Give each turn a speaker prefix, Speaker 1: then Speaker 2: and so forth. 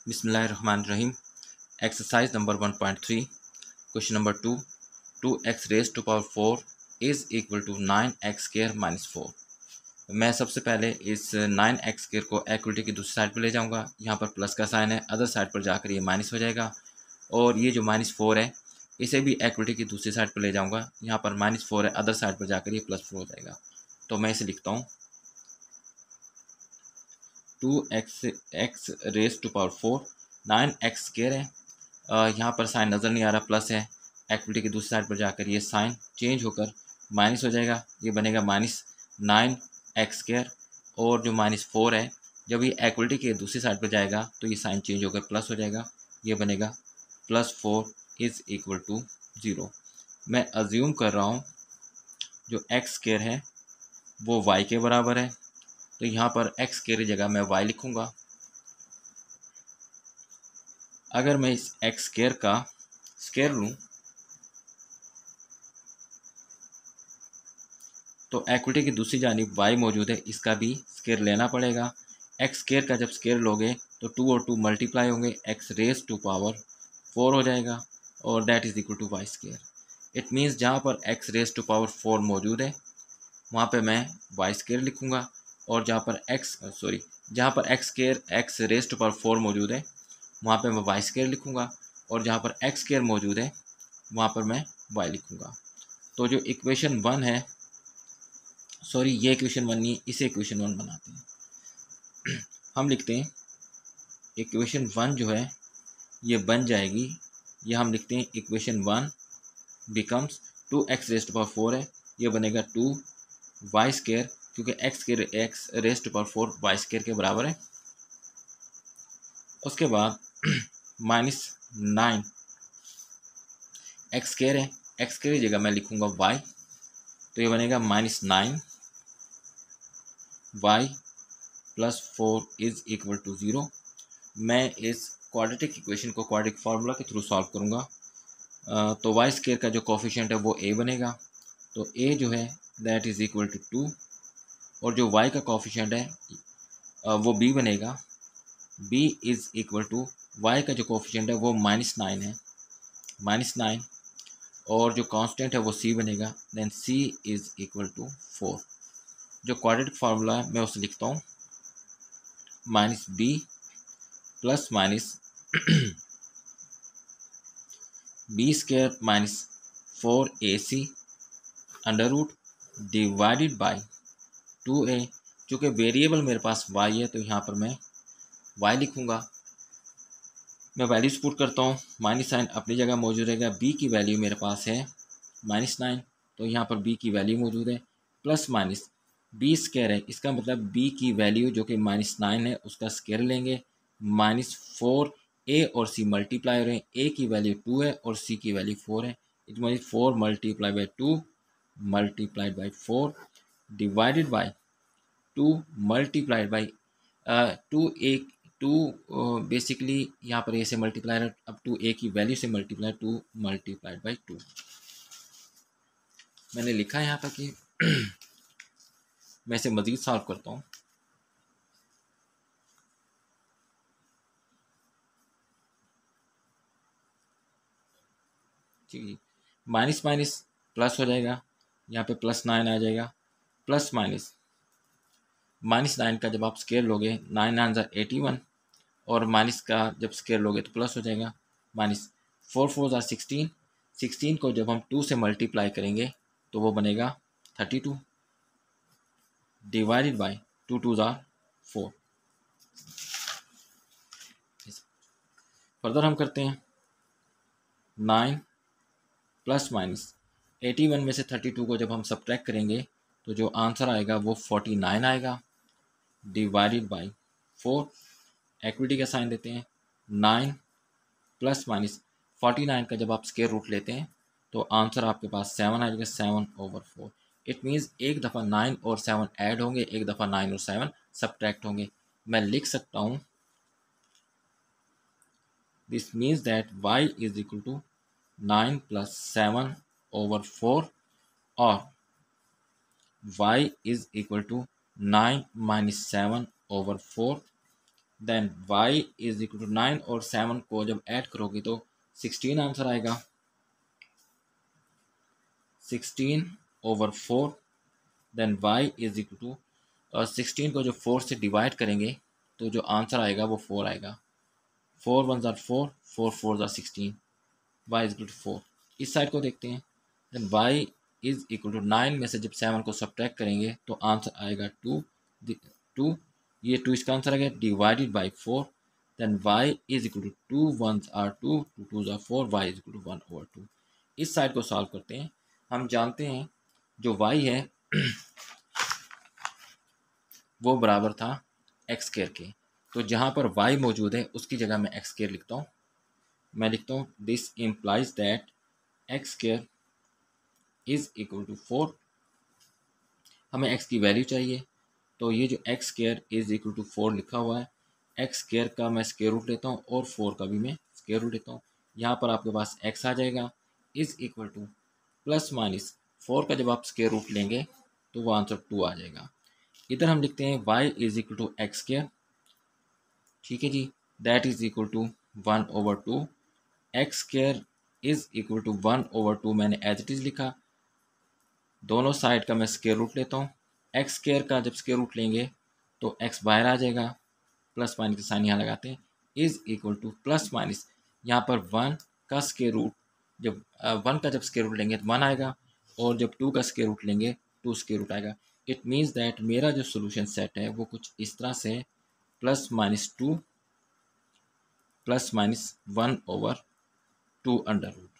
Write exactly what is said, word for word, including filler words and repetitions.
Speaker 1: बिस्मिल्लाहिर्रहमानिर्रहीम। Exercise number one point three, question number two. Two x raise to power four is equal to nine x square minus four. मैं सबसे पहले इस nine x square को equality की दूसरी side पर ले जाऊंगा। यहाँ पर प्लस का साइन है, अदर साइड पर जाकर ये माइनस हो जाएगा। और ये जो माइनस फोर है इसे भी इक्वलिटी की दूसरी साइड पर ले जाऊंगा। यहाँ पर माइनस फोर है, अदर साइड पर जाकर ये प्लस फोर हो जाएगा। तो मैं इसे लिखता हूँ, two x x raise to power four, nine x square है। यहाँ पर साइन नज़र नहीं आ रहा, प्लस है। इक्वलिटी की दूसरी साइड पर जाकर ये साइन चेंज होकर माइनस हो जाएगा। ये बनेगा माइनस नाइन एक्स स्केयर। और जो माइनस फोर है, जब ये इक्वलिटी की दूसरी साइड पर जाएगा तो ये साइन चेंज होकर प्लस हो जाएगा। ये बनेगा plus four is equal to zero. मैं अज्यूम कर रहा हूँ जो एक्स स्केयर है वो वाई के बराबर है, तो यहाँ पर एक्स स्केयर की जगह मैं वाई लिखूँगा। अगर मैं इस एक्स स्केयर का स्केयर लूँ तो इक्विटी की दूसरी जानिब y मौजूद है, इसका भी स्केयर लेना पड़ेगा। एक्स स्केयर का जब स्केयर लोगे तो टू और टू मल्टीप्लाई होंगे, x raise to power four हो जाएगा और that is equal to y square. It means जहाँ पर x raise to power four मौजूद है वहाँ पे मैं वाई स्केयर लिखूँगा, और जहाँ पर एक्स सॉरी जहाँ पर x square x raise to power four मौजूद है वहाँ पे मैं वाई स्केयर लिखूँगा, और जहाँ पर एक्स स्केयर मौजूद है वहाँ पर मैं वाई लिखूँगा। तो जो इक्वेशन वन है, सॉरी ये इक्वेशन वन नहीं, इसे इक्वेशन वन बनाते हैं। हम लिखते हैं इक्वेशन वन जो है ये बन जाएगी, ये हम लिखते हैं equation one becomes two x raise to power four है, ये बनेगा टू वाई स्केयर, क्योंकि एक्स के x raise to power four y square के बराबर है। उसके बाद माइनस नाइन एक्स स्केयर है, एक्स स्केयर की जगह मैं लिखूँगा वाई, तो ये बनेगा minus nine y plus four is equal to zero. मैं इस क्वाड्रेटिक इक्वेशन को क्वाड्रेटिक फार्मूला के थ्रू सॉल्व करूँगा। तो वाई स्केयर का जो कोफिशिएंट है वो ए बनेगा, तो ए जो है that is equal to two, और जो वाई का कोफिशिएंट है वो बी बनेगा, B is equal to y का जो कोफिशिएंट है वो माइनस नाइन है, माइनस नाइन, और जो कांस्टेंट है वो सी बनेगा, then C is equal to four. जो क्वाड्रेटिक फार्मूला है मैं उसे लिखता हूँ, minus B plus minus B square minus four A C under root divided by two ए। चूँकि वेरिएबल मेरे पास वाई है तो यहाँ पर मैं वाई लिखूँगा। मैं वैल्यूज पुट करता हूँ, माइनस साइन अपनी जगह मौजूद रहेगा। बी की वैल्यू मेरे पास है माइनस नाइन, तो यहाँ पर बी की वैल्यू मौजूद है, प्लस माइनस बी स्क्वायर है, इसका मतलब बी की वैल्यू जो कि माइनस नाइन है उसका स्क्वायर लेंगे, माइनस फोर ए और सी मल्टीप्लाई हो रहे हैं, ए की वैल्यू टू है और सी की वैल्यू फोर है। It mean four multiply by two multiplied by four divided by two multiplied by two A two basically यहाँ पर ए से मल्टीप्लाई, अब टू ए की वैल्यू से multiply, two multiplied by two. मैंने लिखा है यहाँ तक कि मैं इसे मज़ीद सॉल्व करता हूँ। ठीक है, माइनस माइनस प्लस हो जाएगा, यहाँ पे प्लस नाइन आ जाएगा, प्लस माइनस माइनस नाइन का जब आप स्केयर लोगे, नाइन नाइन ज़ा एटी वन, और माइनस का जब स्केयर लोगे तो प्लस हो जाएगा, माइनस फोर फोर ज़ा सिक्सटीन, सिक्सटीन को जब हम टू से मल्टीप्लाई करेंगे तो वो बनेगा thirty two divided by two two ज़ा फोर। फर्दर हम करते हैं, nine plus minus eighty में से थर्टी टू को जब हम सब्ट्रैक्ट करेंगे तो जो आंसर आएगा वो फोर्टी नाइन आएगा, डिवाइडेड बाई फोर। इक्विटी का साइन देते हैं, nine plus minus forty nine का जब आप स्क्वायर रूट लेते हैं तो आंसर आपके पास सेवन आ जाएगा, seven over four. It means एक दफ़ा नाइन और सेवन ऐड होंगे, एक दफ़ा नाइन और सेवन सब्ट्रैक्ट होंगे। मैं लिख सकता हूँ, this means that y is equal to nine plus seven over four, और y is equal to nine minus seven over four then y is equal to nine और सेवन को जब ऐड करोगे तो सिक्सटीन आंसर आएगा। Sixteen over four, then y is equal to sixteen को जो four से डिवाइड करेंगे तो जो आंसर आएगा वो फोर आएगा। फोर वन ज़ार फोर, फोर फोर ज़ार sixteen, y is equal to four. इस साइड को देखते हैं, then y is equal to nine में से जब सेवन को सब्ट्रैक्ट करेंगे तो आंसर आएगा टू। टू, ये टू इसका आंसर आ गया, divided by four, then y is equal to two one are two, two two ज़ार four, y is equal to one over two. इस साइड को सॉल्व करते हैं। हम जानते हैं जो y है वो बराबर था एक्स स्क्वायर के, तो जहाँ पर y मौजूद है उसकी जगह मैं एक्स स्क्वायर लिखता हूँ। मैं लिखता हूँ this implies that x square is equal to four. हमें x की वैल्यू चाहिए, तो ये जो x square is equal to four लिखा हुआ है, एक्स स्क्वायर का मैं स्क्वायर रूट लेता हूँ और फोर का भी मैं स्क्वायर रूट लेता हूँ। यहाँ पर आपके पास x आ जाएगा, is equal to plus minus four का जब आप स्क्वायर रूट लेंगे तो वो आंसर टू आ जाएगा। इधर हम लिखते हैं y is equal to x square, ठीक है जी, that is equal to one over two. X square is equal to one over two मैंने एज इट इज़ लिखा, दोनों साइड का मैं स्क्वायर रूट लेता हूँ। एक्स स्क्वायर का जब स्क्वायर रूट लेंगे तो x बाहर आ जाएगा, प्लस माइनस का साइन यहाँ लगाते हैं, is equal to plus minus यहाँ पर वन का स्क्वायर रूट, जब वन का जब स्क्वायर रूट लेंगे तो वन आएगा और जब टू का स्क्वायर रूट लेंगे टू स्क्वायर रूट आएगा। इट मीन्स दैट मेरा जो सोल्यूशन सेट है वो कुछ इस तरह से है, plus minus two plus minus one over two under root.